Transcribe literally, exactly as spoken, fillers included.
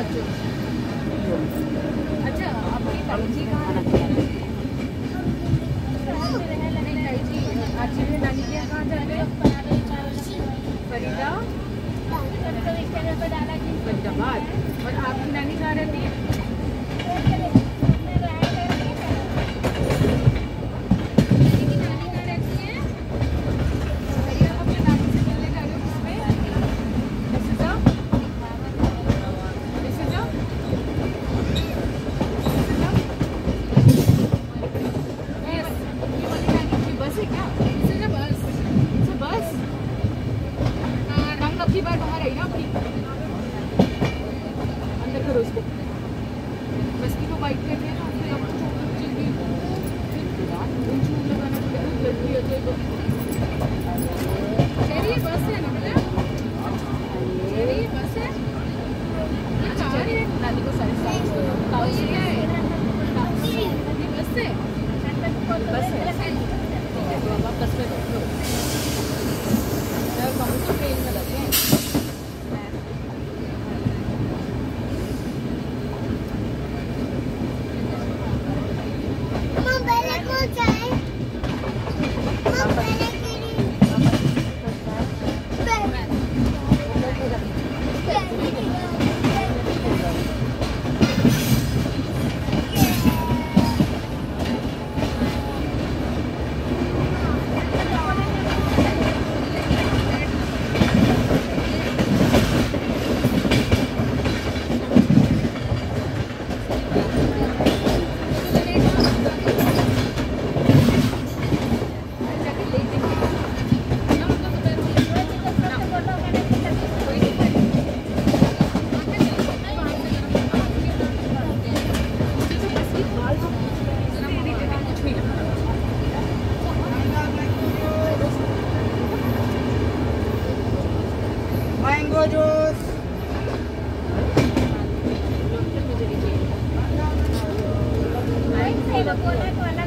अच्छा आपकी ताई जी कहाँ रहती है? नहीं ताई जी अच्छी में नानी के यहाँ कहाँ जाते हैं? फरीदा फरीदाबाद। और आपकी नानी कहाँ रहती है? की बार बाहर आई ना अपनी अंदर करो उसको मस्ती को बाइट करते हैं ना फिर आपको जल्दी लगाना जल्दी है तो ये बस है ना बेटा ये बस है ये कार है नानी को सारे साथ ताऊ क्या है ये बस है बस है तो अब आप बस में बैठो यार हम तो ट्रेन में लगे हैं मैंगो जूस आई